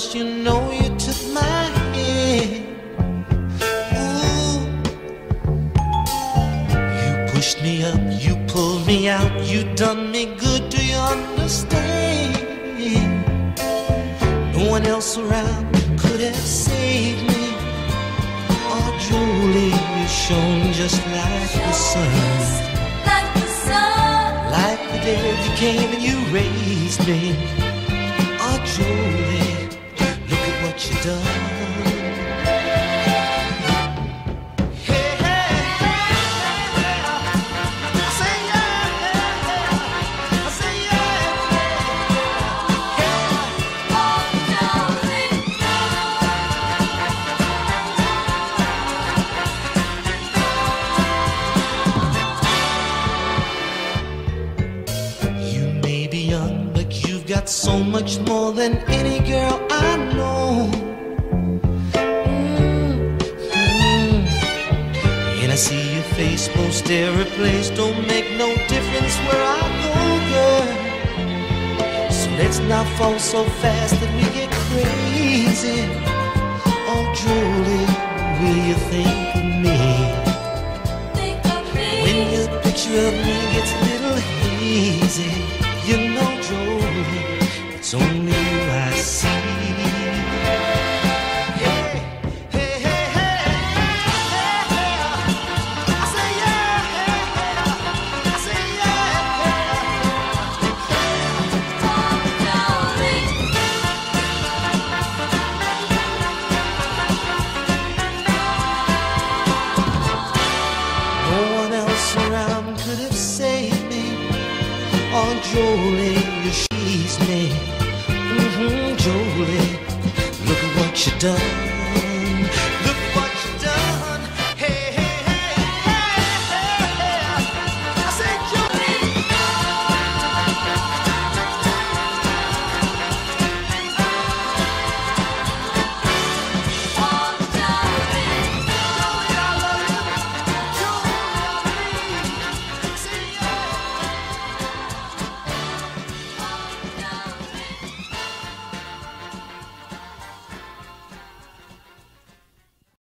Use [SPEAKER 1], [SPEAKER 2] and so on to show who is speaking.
[SPEAKER 1] else, you know you took my hand. Ooh, you pushed me up, you pulled me out, you done me good, do you understand? No one else around could have saved me. Oh, Jolie, you shone just like the sun. Like the day you came and you raised me. Oh, Jolie, look at what you done. Hey, hey, hey, I say yeah, I say yeah, yeah. Oh, Jolie. You may be young, but you've got so much more than any girl I know. And I see your face most every place. Don't make no difference where I go, girl. So let's not fall so fast that we get crazy. Oh, Jolie, will you think of me? When your picture of me gets a little hazy, you know, Jolie, it's only you I see. Hey, hey, hey, hey, hey, I say yeah, I say yeah. No one else around could have saved me. Oh, Jolie, you she's me. Jolie, look at what you done.